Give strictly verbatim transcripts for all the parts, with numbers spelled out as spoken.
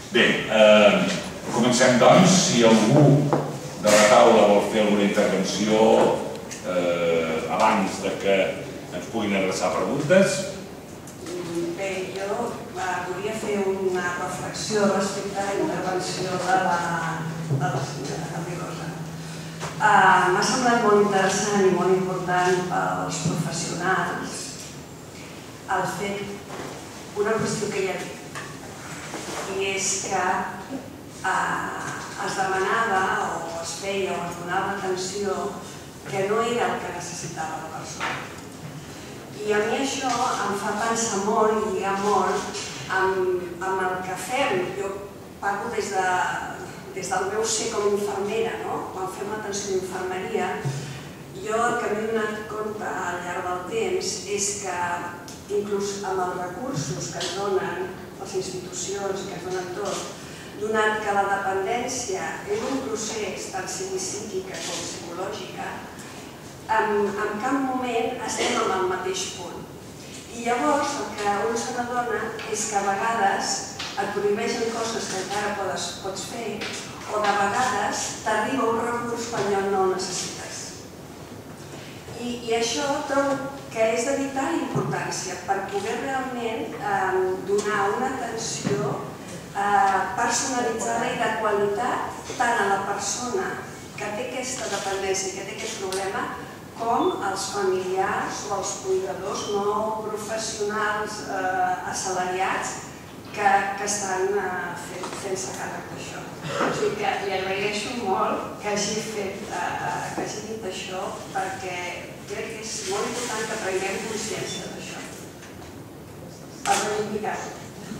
Bé, comencem doncs. Si algú de la taula vol fer alguna intervenció abans que ens puguin adreçar preguntes. Bé, jo volia fer una reflexió respecte a la intervenció de la senyora Garrigosa. M'ha semblat molt interessant i molt important pels professionals el fet, una qüestió que ja dic, i és que es demanava o es feia o es donava atenció que no era el que necessitava la persona. I a mi això em fa pensar molt i lligar molt amb el que fem. Jo parlo des del meu ser com a infermera, quan fem atenció d'infermeria, jo el que m'he donat compte al llarg del temps és que inclús amb els recursos que es donen les institucions, que es donen tot, donat que la dependència és un procés tant psíquica com psicològica, en cap moment estem en el mateix punt. I llavors el que un se n'adona és que a vegades et prohibeixen coses que encara pots fer o de vegades t'arriba un recurs quan ja no el necessites. I això trobo que és de vital importància per poder realment donar una atenció personalitzada i de qualitat tant a la persona que té aquesta dependència i que té aquest problema com als familiars o als cuidadors no professionals assalariats que estan fent-se càrrec d'això. O sigui que li agraeixo molt que hagi dit això perquè crec que és molt important que prenguem consciència d'això. Per reivindicar-ho.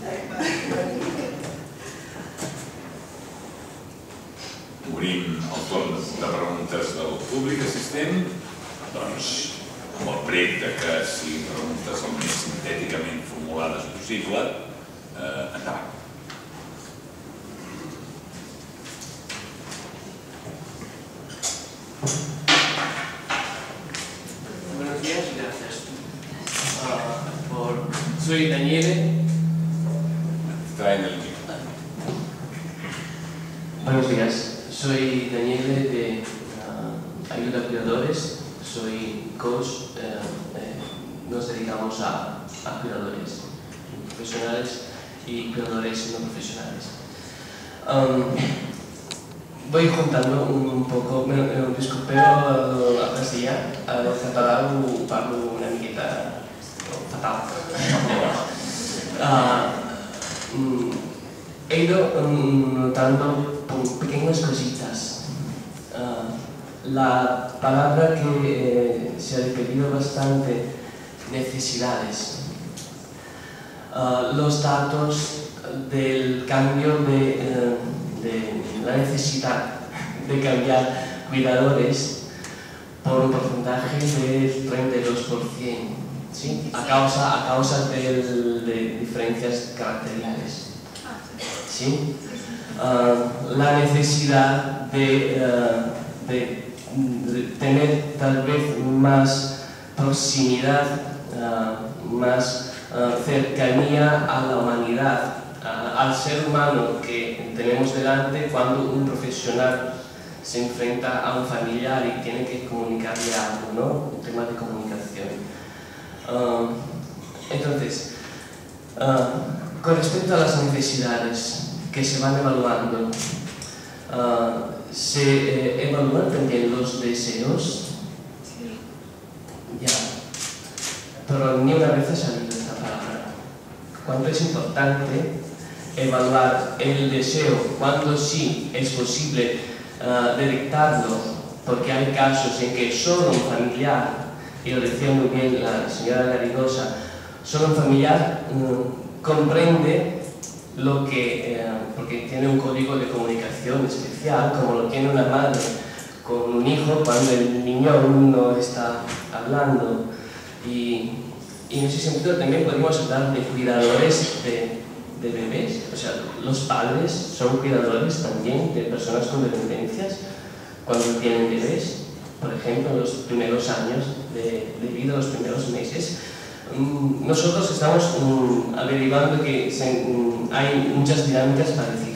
Obrim el torn de preguntes del públic assistent. Doncs, amb el prec que siguin preguntes el més sintèticament formulades possible, endavant. Buenos días y gracias. Soy Daniele. Traen el micro. Buenos días. Soy Daniele de Ayuda a Cuidadores. Soy coach. Nos dedicamos a cuidadores profesionales y cuidadores no profesionales. Voy juntando un poco, me disculpeu a castellà, el català ho parlo una miqueta fatal. He ido notando pequeñas cositas. La palabra que se ha repetido bastante, necesidades. Los datos del cambio de la necesidad de cambiar cuidadores por un porcentaje del treinta y dos por ciento, ¿sí? a causa, a causa de, de diferencias caracteriales. ¿Sí? Uh, la necesidad de, uh, de, de tener tal vez más proximidad, uh, más uh, cercanía a la humanidad, al ser humano que tenemos delante cuando un profesional se enfrenta a un familiar y tiene que comunicarle algo, ¿no? Un tema de comunicación. Uh, entonces, uh, con respecto a las necesidades que se van evaluando, uh, ¿se eh, evalúan también los deseos? Sí. Ya. Pero ni una vez ha salido esta palabra. ¿Cuánto es importante evaluar el deseo cuando sí es posible uh, detectarlo? Porque hay casos en que solo un familiar, y lo decía muy bien la señora Garrigosa, solo un familiar um, comprende lo que, eh, porque tiene un código de comunicación especial, como lo tiene una madre con un hijo cuando el niño aún no está hablando. Y, y en ese sentido también podemos hablar de cuidadores de, de bebés, o sea, los padres son cuidadores también de personas con dependencias cuando tienen bebés, por ejemplo, en los primeros años de, de vida, los primeros meses. Nosotros estamos um, averiguando que se, um, hay muchas dinámicas parecidas.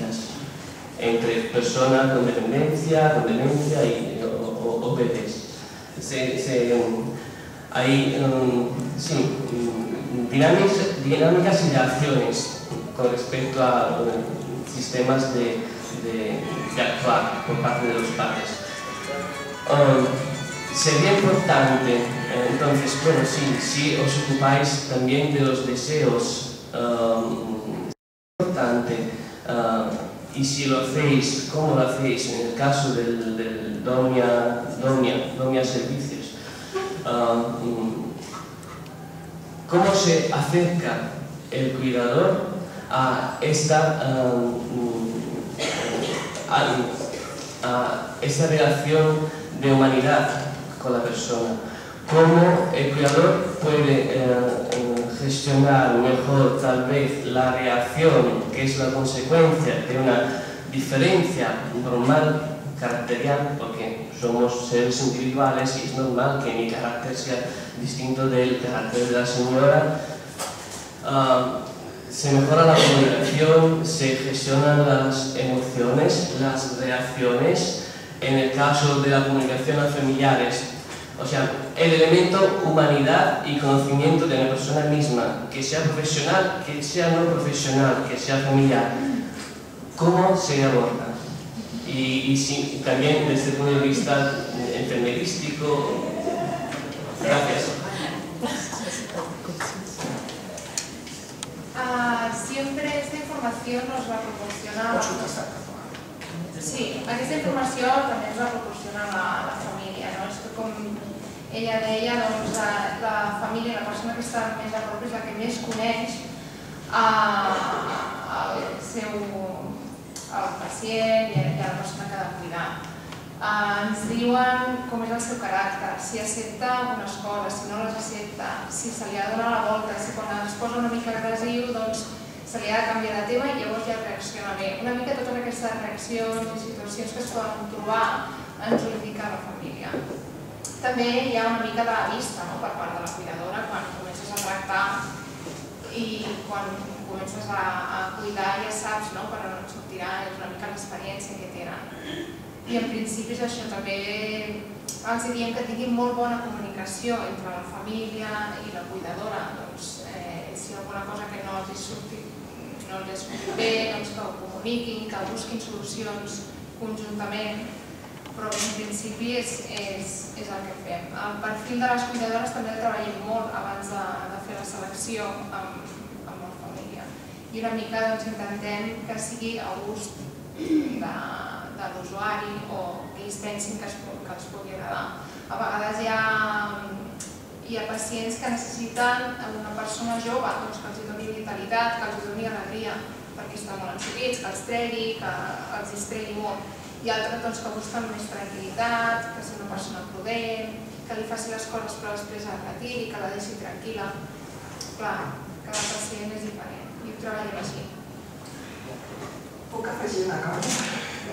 entre persona con dependencia, con demencia y, o, o bebés. Se, se, hay sí, dinámicas, dinámicas y reacciones con respecto a sistemas de, de, de actuar por parte de los padres. Um, sería importante, entonces, bueno, sí, si os ocupáis también de los deseos, um, es importante, uh, y si lo hacéis, ¿cómo lo hacéis? En el caso del, del domia, domia, domia servicios, um, ¿cómo se acerca el cuidador a esta, um, a, a esta relación de humanidad con la persona? ¿Cómo el cuidador puede eh, gestionar mejor tal vez la reacción que es la consecuencia de una diferencia normal caracterial, porque somos seres individuales y es normal que mi carácter sea distinto del carácter de la señora? Uh, se mejora la comunicación, se gestionan las emociones, las reacciones. En el caso de la comunicación a familiares, o sea, el elemento humanidad y conocimiento de la persona misma, que sea profesional, que sea no profesional, que sea familiar, ¿cómo se aborda? Y, y si, también desde el punto de vista enfermerístico. Gracias. Uh, siempre esta información nos la proporciona... Sí, aquesta informació també ens la proporciona la, la família, no? És que com ella deia, doncs, la, la família, la persona que està més a prop és la que més coneix uh, el seu el pacient i la persona que ha de cuidar. Uh, ens diuen com és el seu caràcter, si accepta algunes coses, si no les accepta, si se li ha de donar la volta, si quan es posa una mica agressiu, doncs se li ha de canviar de tema i llavors ja reacciona bé. Una mica totes aquestes reaccions i situacions que es poden trobar ens ho indica la família. També hi ha una mica de la vista, no?, per part de la cuidadora quan comences a tractar i quan comences a, a cuidar ja saps, no?, per on et sortirà, és una mica l'experiència que tenen. I en principi és això, també els diem que tinguin molt bona comunicació entre la família i la cuidadora. Doncs, eh, si hi ha alguna cosa que no els surti no els surti bé, doncs que ho comuniquin, que busquin solucions conjuntament, però en principi és, és, és el que fem. El perfil de les cuidadores també el treballem molt abans de, de fer la selecció amb, amb la família. I una mica doncs, intentem que sigui a gust de, de l'usuari o que ells pensin que, es, que els pugui agradar. A vegades hi ha, hi ha pacients que necessiten una persona jove doncs, que els doni vitalitat, que els doni alegria, perquè estan molt ensopits, que els tregui, que els distregui molt. I altres doncs, que busquen més tranquil·litat, que sigui una persona prudent, que li faci les coses però després es retiri, que la deixi tranquil·la. Clar, cada pacient és diferent i ho treballem així. Puc afegir una cosa?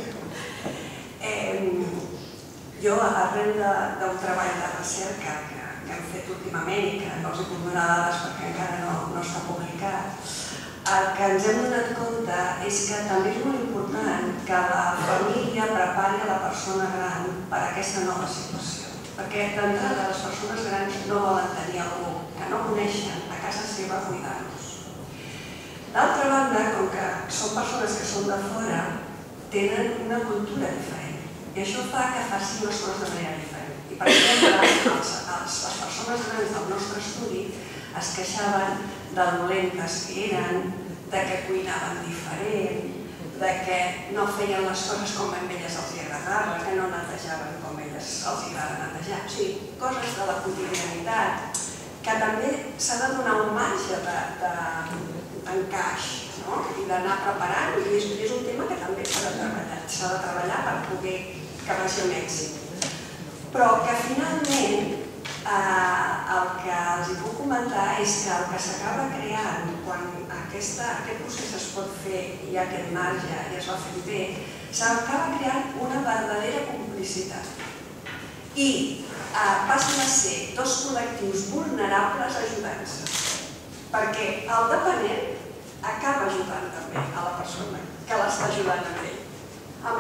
Eh, jo, arrel d'un treball de recerca que, que hem fet últimament i que no els he pogut donar dades perquè encara no, no està publicat, el que ens hem donat compte és que també és molt important que la família prepari a la persona gran per a aquesta nova situació. Perquè d'entrada les persones grans no volen tenir algú que no coneixen a casa seva cuidant-los. D'altra banda, com que són persones que són de fora, tenen una cultura diferent. I això fa que facin les coses de manera diferent. I per exemple, els, els, les persones grans del nostre estudi es queixaven de dolentes que eren, de que cuinaven diferent, de que no feien les coses com a elles els agradava, que no netejaven com a elles els agrada netejar. O sigui, coses de la quotidianitat que també s'ha de donar un marge d'encaix i d'anar preparant, i és un tema que també s'ha de treballar per poder que vagi un èxit. Però que finalment el que els puc comentar és que el que s'acaba creant quan aquest procés es pot fer i hi ha aquest marge i es va fer bé, s'acaba creant una verdadera complicitat. I passen a ser dos col·lectius vulnerables ajudant-se. Perquè el dependent acaba ajudant també a la persona que l'està ajudant a ell.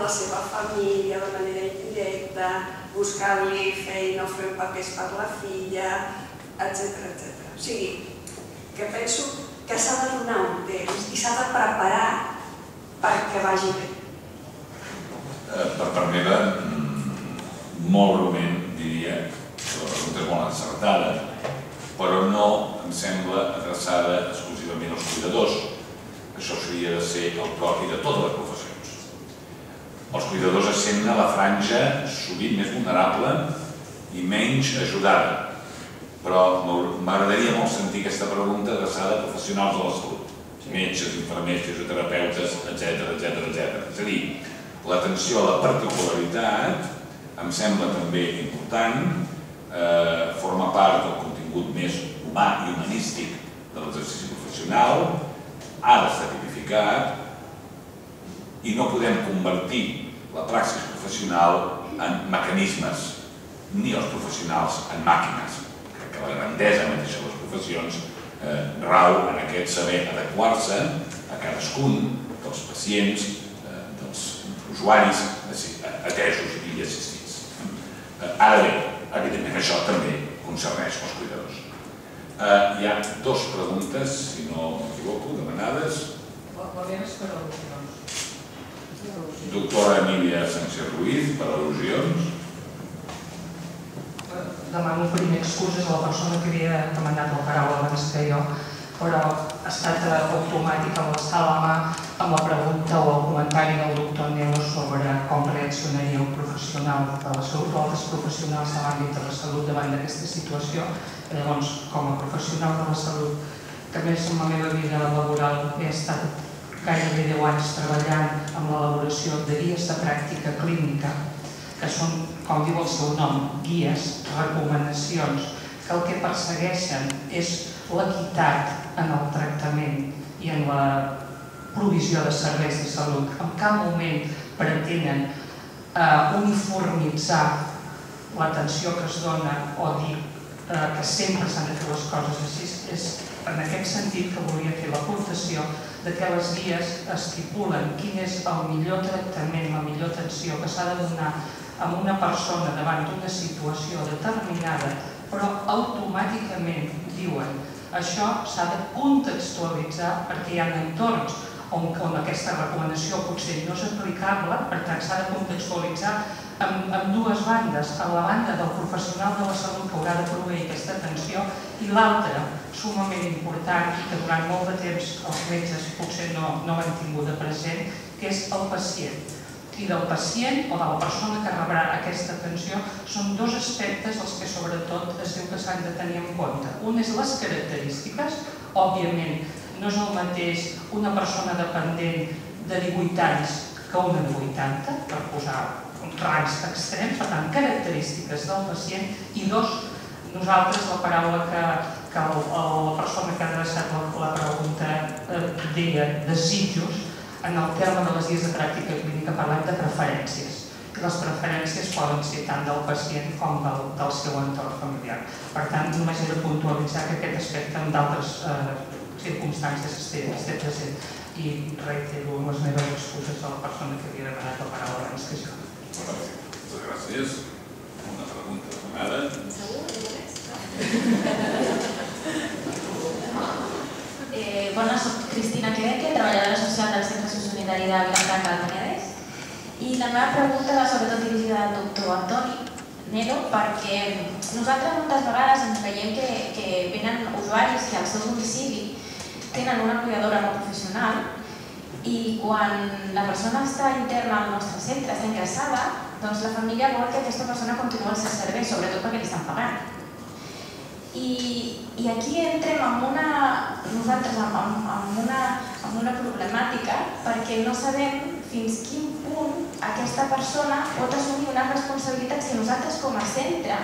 la seva família de manera indirecta, buscar-li feina o fer papers per la filla, etcètera, etcètera. O sigui, que penso que s'ha de donar un temps i s'ha de preparar perquè vagi bé. Per part meva, molt breument diria que la pregunta és molt encertada, però no em sembla adreçada exclusivament als cuidadors. Això hauria de ser el propi de totes les professions. Els cuidadors es senten a la franja sovint més vulnerable i menys ajudada, però m'agradaria molt sentir aquesta pregunta adreçada a professionals de la salut, metges, infermers, fisioterapeutes, etcètera, etcètera, etcètera. És a dir, l'atenció a la particularitat em sembla també important, forma part del contingut més humà i humanístic de l'exercici professional, ha d'estar tipificat i no podem convertir la praxi professional en mecanismes, ni els professionals en màquines. Crec que la grandesa mateixa de les professions rau en aquest saber adequar-se a cadascun dels pacients, dels usuaris atesos i assistits. Ara bé, evidentment això també concerneix els cuidadors. Hi ha dues preguntes, si no m'equivoco, demanades. Doctora Emília Sánchez Ruiz, per al·lusions. Demano primer excuses a la persona que havia demanat la paraula abans que jo, però ha estat automàtic en alçar la mà amb la pregunta o el comentari del doctor Nelo sobre com reaccionaria un professional de la salut o altres professionals de l'àmbit de la salut davant d'aquesta situació. Llavors, com a professional de la salut, que més en la meva vida laboral he estat gairebé deu anys treballant amb l'elaboració de guies de pràctica clínica, que són, com diu el seu nom, guies, recomanacions, que el que persegueixen és l'equitat en el tractament i en la provisió de serveis de salut. En cap moment pretenen uniformitzar l'atenció que es dona o dir que sempre s'han de fer les coses així. És en aquest sentit que volia fer l'aportació de que les guies estipulen quin és el millor tractament, la millor atenció que s'ha de donar a una persona davant d'una situació determinada, però automàticament diuen això s'ha de contextualitzar perquè hi ha entorns on aquesta recomanació potser no és aplicable, per tant s'ha de contextualitzar amb dues bandes, a la banda del professional de la salut que haurà de proveir aquesta atenció i l'altra, sumament important i que durant molt de temps els metges potser no han tingut de present, que és el pacient. I del pacient o de la persona que rebrà aquesta atenció són dos aspectes els que sobretot es diu que s'han de tenir en compte. Un és les característiques, òbviament no és el mateix una persona dependent de divuit anys que una de vuitanta, per posar rangs extrems, per tant, característiques del pacient, i dos, nosaltres la paraula que la persona que ha adreçat la pregunta deia desitjos, en el terme de les guies de pràctica clínica parlem de preferències. I les preferències poden ser tant del pacient com del seu entorn familiar. Per tant, només he de puntualitzar que aquest aspecte en d'altres circumstàncies esté present. I reitero les meves excuses a la persona que havia demanat la paraula abans que jo. Moltes gràcies. Una pregunta demanada. Segur? Bona, soc Cristina Queveque, treballadora social del Centre Sociosanitari de Vilafranca del Penedès, i la meva pregunta va sobretot dirigida al doctor Antoni Nelo, perquè nosaltres moltes vegades ens veiem que venen usuaris que al seu domicili tenen una cuidadora no professional i quan la persona està interna al nostre centre, està ingressada, doncs la família vol que aquesta persona continuï el seu servei, sobretot perquè li estan pagant. I aquí entrem en una, nosaltres, en una problemàtica perquè no sabem fins quin punt aquesta persona pot assumir unes responsabilitats que nosaltres com a centre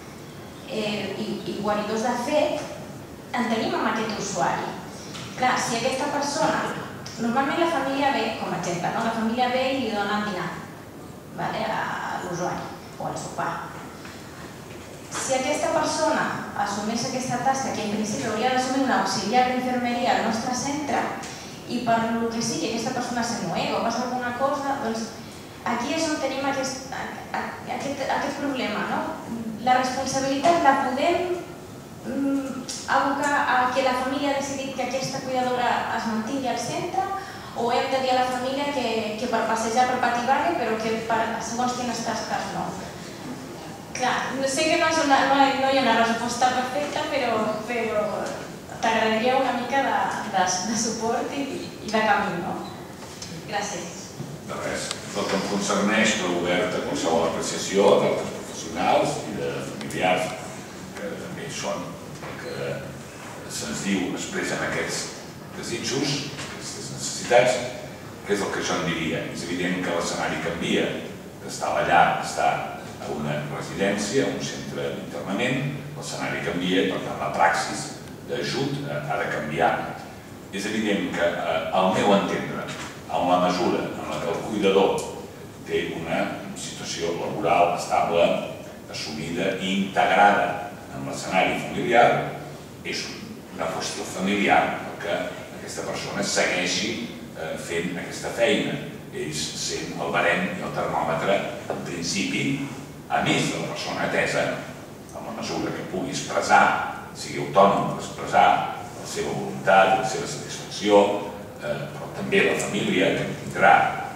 i guaridors de fet en tenim amb aquest usuari. Clar, si aquesta persona, normalment la família ve, com a exemple, la família ve i li dona el dinar a l'usuari o al sopar. Si aquesta persona assumeix aquesta tasca, que en principi hauria d'assumir un auxiliar d'infermeria al nostre centre, i per el que sigui aquesta persona se mueve o passa alguna cosa, doncs aquí és on tenim aquest, aquest, aquest problema, no? La responsabilitat la podem mm, abocar a que la família ha decidit que aquesta cuidadora es mantingui al centre, o hem de dir a la família que, que per passejar per pati vale, però que per segons quines tasques no. Clar, sé que no, és una, no, no hi ha una resposta perfecta, però, però t'agradaria una mica de, de, de suport i, i de camí, no? Gràcies. De res. El que em concerneix no obert a qualsevol apreciació d'altres professionals i de familiars que també hi són, que se'ns diu, expressen aquests desitjos, aquestes necessitats, que és el que jo en diria. És evident que l'escenari canvia, d'estar allà, estar a una residència, a un centre d'internament, l'escenari canvia, per tant la praxis d'ajut ha de canviar. És evident que al meu entendre, en la mesura en la que el cuidador té una situació laboral estable, assumida i integrada en l'escenari familiar, és una qüestió familiar que aquesta persona segueixi fent aquesta feina, ells sent el barem i el termòmetre, en principi, a més de la persona atesa, en la mesura que pugui expressar, sigui autònom per expressar la seva voluntat, la seva satisfacció, però també la família, que tindrà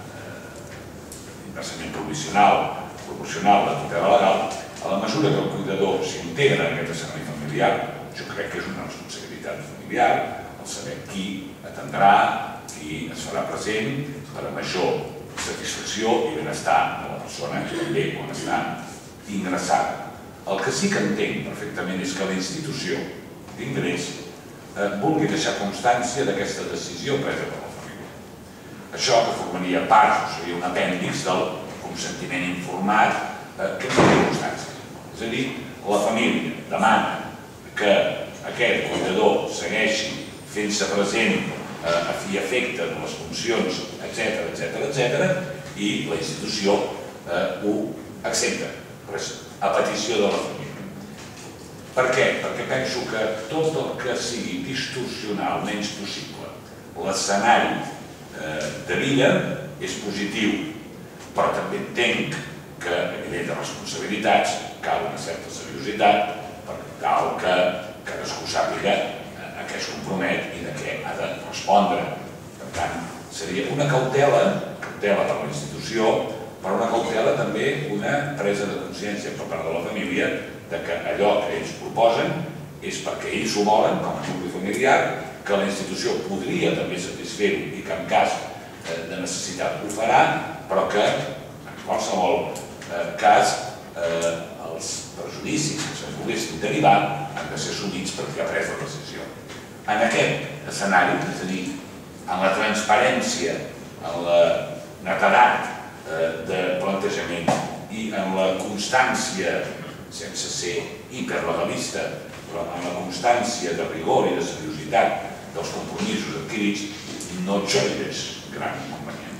inversament proporcional, proporcional la tutela legal, a la mesura que el cuidador s'integra en aquest escenari familiar, jo crec que és una responsabilitat familiar el saber qui atendrà, qui es farà present per a major satisfacció i benestar de la persona, també quan està ingressada. El que sí que entenc perfectament és que la institució d'ingrés vulgui deixar constància d'aquesta decisió presa per la família. Això que formaria part, o seria un apèndix del consentiment informat, que no té constància. És a dir, la família demana que aquest cuidador segueixi fent-se present a fi i efecte de les funcions, etcètera, etcètera, etcètera, i la institució ho accepta, a petició de la família. Per què? Perquè penso que tot el que sigui distorsionar el menys possible l'escenari de vida és positiu, però també entenc que a nivell de responsabilitats cal una certa seriositat per tal que cadascú sàpiga a què es compromet i de què ha de respondre. Per tant, seria una cautela, cautela per la institució, però una cautela també una presa de consciència per part de la família de que allò que ells proposen és perquè ells ho volen com a nucli familiar, que la institució podria també satisfer-ho i que en cas de necessitat ho farà, però que en qualsevol cas els perjudicis que se'n poguessin derivar han de ser assumits per qui ha pres la decisió. En aquest escenari, és a dir, en la transparència, en la netedat de plantejament i en la constància, sense ser hiperlegalista, però en la constància de rigor i de seriositat dels compromisos adquirits, no jo hi veig gran inconvenient.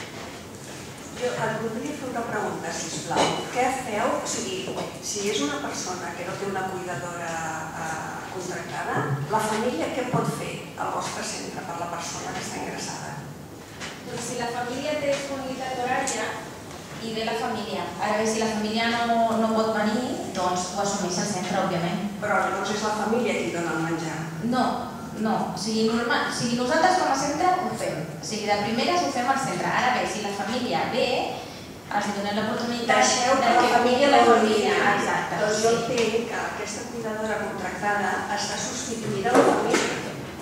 Jo et voldria fer una pregunta, sisplau. Què feu? O sigui, si és una persona que no té una cuidadora contractada, la família què pot fer al vostre centre per la persona que està ingressada? Doncs si la família té disponibilitat horària i ve la família. Ara bé, si la família no pot venir, doncs ho assumeix el centre, òbviament. Però llavors és la família qui dona el menjar? No, no. O sigui, nosaltres com a centre ho fem. O sigui, de primeres ho fem al centre. Ara bé, si la família ve, els donem l'oportunitat... Deixeu que la família la família. Exacte. Doncs jo entenc que aquesta cuidadora contractada està substituïda a la família.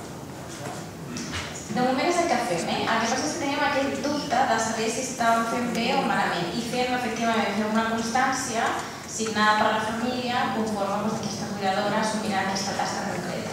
De moment és el que fem, eh? El que passa és que tenim aquest dubte de saber si estàvem fent bé o malament. I fem, efectivament, fem una constància signada per la família conforme aquesta cuidadora assumirà aquesta tasca concreta.